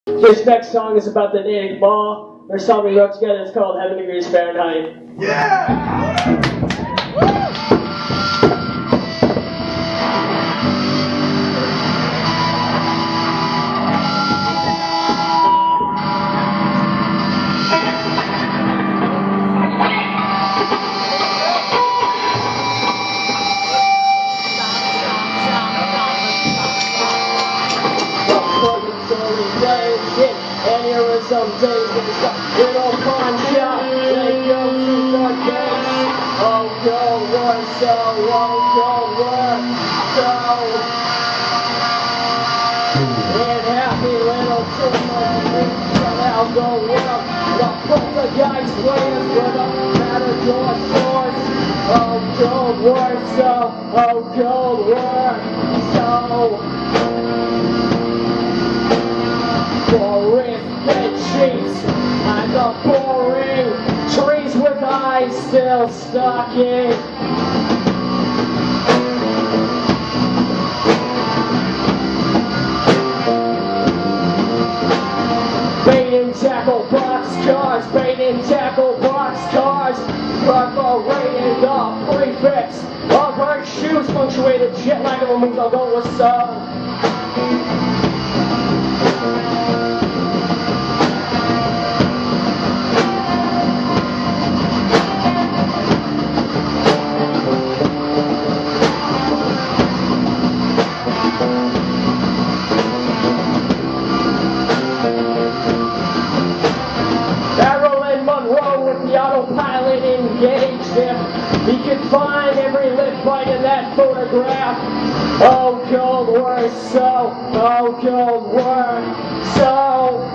This next song is about the Natick Mall. Their song we wrote together is called 7 Degrees Fahrenheit. Yeah! And here are some days when we stop little pawn shop. They go to the gates. Oh, cold war, so, oh, cold war, so. And happy little children, and I'll go work. The poltergeist players with a matador swords. Oh, cold war, so, oh, cold war, so. Boring bed sheets and the boring trees with eyes still stalking. Bait and tackle boxcars, bait and tackle boxcars, perforated the prefix of her shoes, punctuated jet lag of a move, I'll go with some. The autopilot engaged him. He could find every lip bite in that photograph. Oh, Cold War, so. Oh, Cold War, so.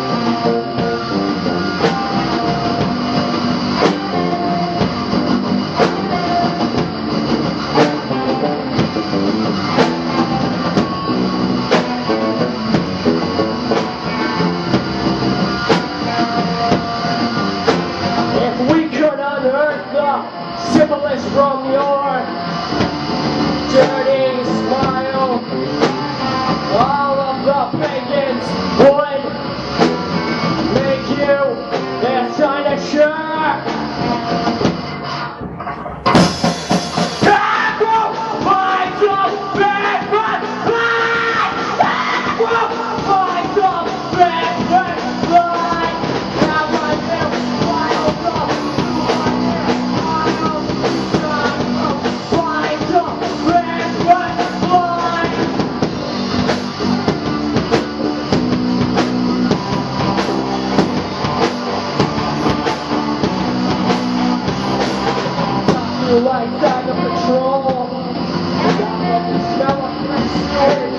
Syphilis from your dirty smile. All of the pagans would make you their cynosure. Like Tiger Patrol, the smell of free spirit.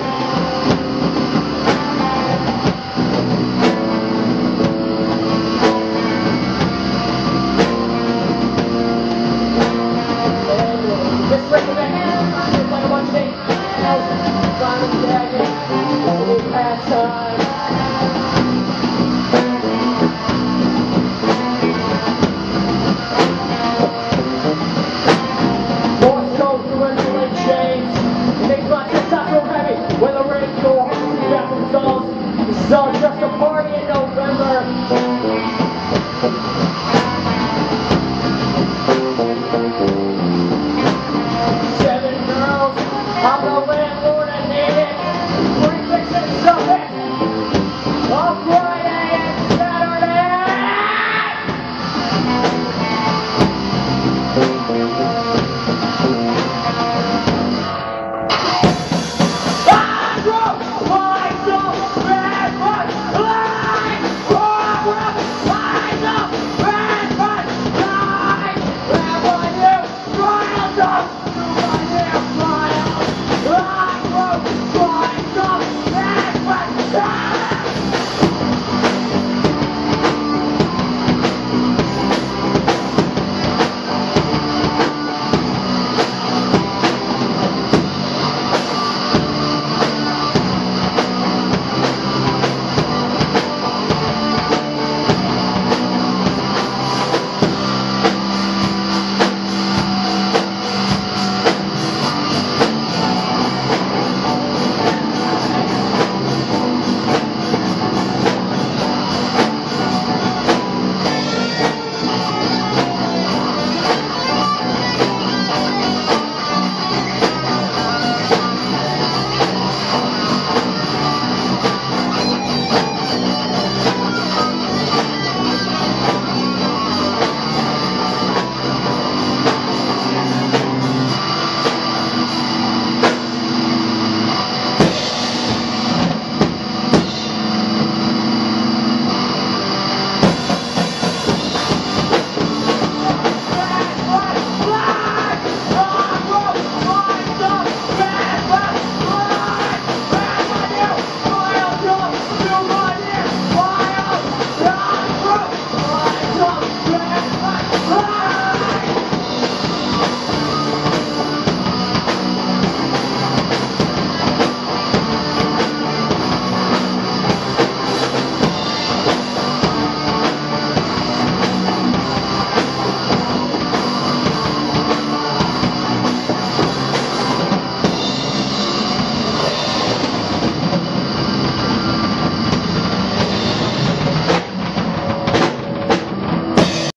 This recommend it's like a bunch of angels, Simon Daggett, we pass time. When the rain goes, this is all just a party in November.